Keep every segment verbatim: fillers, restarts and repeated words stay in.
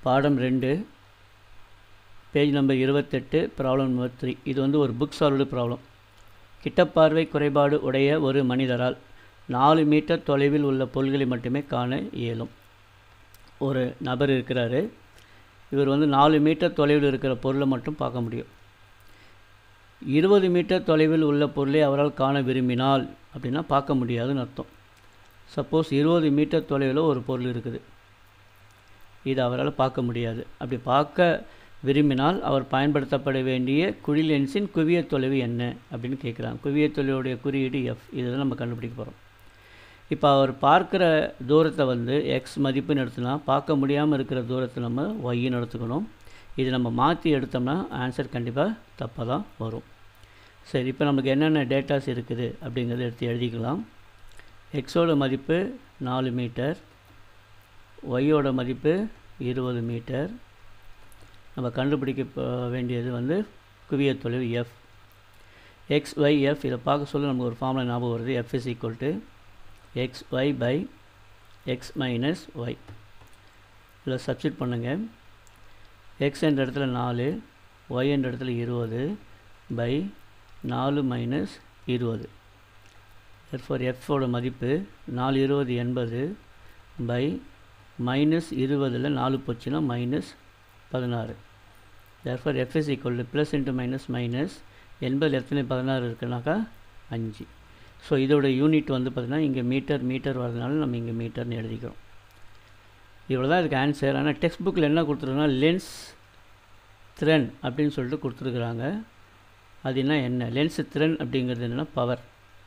பாடம் ரெண்டு page number இருபத்தெட்டு ப்ராப்ளம் நம்பர் த்ரீ. இது வந்து ஒரு புக் சால்வ்டு ப்ராப்ளம். கிட்டப்பார்வை குறைபாடு உடைய ஒரு மனிதரால் நாலு மீட்டர் தொலைவில் உள்ள பொருள்களை மட்டுமே காண இயலும். ஒரு நபர் இருக்கிறாரு. இவர் வந்து நாலு மீட்டர் தொலைவில் இருக்கிற பொருளை மட்டும் பார்க்க முடியும். இருபது மீட்டர் தொலைவில் உள்ள பொருளை அவரால் காண விரும்பினால் அப்படின்னா பார்க்க முடியாதுன்னு அர்த்தம். சப்போஸ் இருபது மீட்டர் தொலைவில் ஒரு பொருள் இருக்குது, இது அவரால் பார்க்க முடியாது. அப்படி பார்க்க விரும்பினால் அவர் பயன்படுத்தப்பட வேண்டிய குழி லென்ஸின் குவிய தொலைவு என்ன அப்படின்னு கேட்குறாங்க. குவிய தொலைவுடைய குறியீடு எஃப். இதை நம்ம கண்டுபிடிக்க போகிறோம். இப்போ அவர் பார்க்குற தூரத்தை வந்து எக்ஸ் மதிப்புன்னு எடுத்துனா, பார்க்க முடியாமல் இருக்கிற தூரத்தை நம்ம ஒய்ன்னு எடுத்துக்கணும். இது நம்ம மாற்றி எடுத்தோம்னா ஆன்சர் கண்டிப்பாக தப்பாக தான் வரும். சரி, இப்போ நமக்கு என்னென்ன டேட்டாஸ் இருக்குது அப்படிங்கிறத எடுத்து எழுதிக்கலாம். எக்ஸோட மதிப்பு நாலு மீட்டர், ஒய்யோட மதிப்பு இருபது மீட்டர். நம்ம கண்டுபிடிக்க வேண்டியது வந்து குவிய தொலைவு எஃப். எக்ஸ் ஒய் எஃப் இதை பார்க்க சொல்ல நமக்கு ஒரு ஃபார்முலா ஞாபகம் வருது. F is equal to X Y by X minus Y. இதில் சப்ஸ்டிட் பண்ணுங்கள். எக்ஸ் என்ற இடத்துல நாலு, ஒய் என்ற இடத்துல இருபது பை நாலு மைனஸ் இருபது. therefore எஃப்போட மதிப்பு நாலு இருபது எண்பது பை மைனஸ் இருபதில் நாலு போச்சுன்னா மைனஸ் பதினாறு. therefore f is equal to plus into minus minus எண்பதில் எத்தனை பதினாறு இருக்குனாக்கா அஞ்சு. ஸோ இதோட யூனிட் வந்து பார்த்திங்கன்னா இங்கே மீட்டர் மீட்டர் வரதுனால நம்ம இங்கே மீட்டர்னு எழுதிக்கிறோம். இவ்வளோ தான் இதுக்கு ஆன்சர். ஆனால் டெக்ஸ்ட் புக்கில் என்ன கொடுத்துருக்குன்னா லென்ஸ் திறன் அப்படின்னு சொல்லிட்டு கொடுத்துருக்குறாங்க. அது என்ன என்ன லென்ஸ் திறன் அப்படிங்கிறது என்னென்னா பவர்.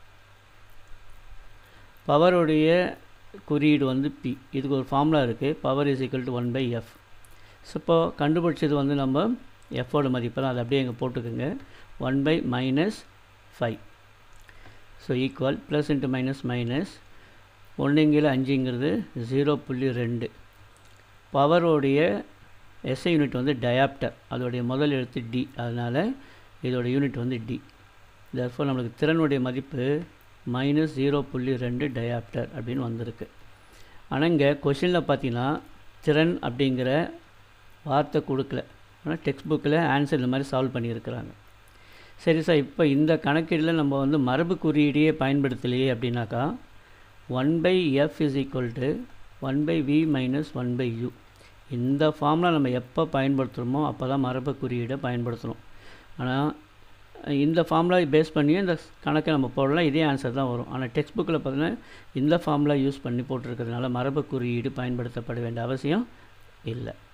பவருடைய குறியீடு வந்து பி. இதுக்கு ஒரு ஃபார்முலா இருக்குது. Power is equal to one by F. So இப்போ கண்டுபிடிச்சது வந்து நம்ம எஃப்போட மதிப்பு தான். அதை அப்படியே இங்கே போட்டுக்கோங்க. One by minus five. So equal plus into minus minus ஒன்றுங்கில் அஞ்சுங்கிறது ஜீரோ புள்ளி ரெண்டு. பவருடைய எஸ்ஐ யூனிட் வந்து டயாப்டர். அதோடைய முதல் எழுத்து டி, அதனால் இதோட யூனிட் வந்து டி. therefore நம்மளுக்கு திறனுடைய மதிப்பு மைனஸ் ஜீரோ புள்ளி ரெண்டு டயாப்டர் அப்படின்னு வந்திருக்கு. ஆனால் இங்கே கொஷினில் பார்த்தீங்கன்னா திறன் அப்படிங்கிற வார்த்தை கொடுக்கல. ஆனால் டெக்ஸ்ட் புக்கில் ஆன்சர் இந்த மாதிரி சால்வ் பண்ணியிருக்கிறாங்க. சரி சார், இப்போ இந்த கணக்கீடில் நம்ம வந்து மரபு குறியீடையே பயன்படுத்தலையே அப்படின்னாக்கா one by F is equal to one by V minus one by U. இந்த ஃபார்முலா நம்ம எப்போ பயன்படுத்துகிறோமோ அப்போ தான் மரபு குறியீடை பயன்படுத்தணும். ஆனால் இந்த ஃபார்முலா பேஸ் பண்ணியும் இந்த கணக்கை நம்ம போடலாம், இதே ஆன்சர் தான் வரும். ஆனால் டெக்ஸ்ட் புக்கில் பார்த்தீங்கன்னா இந்த ஃபார்முலா யூஸ் பண்ணி போட்டிருக்கிறதுனால மரபு குறியீடு பயன்படுத்தப்பட வேண்டிய அவசியம் இல்லை.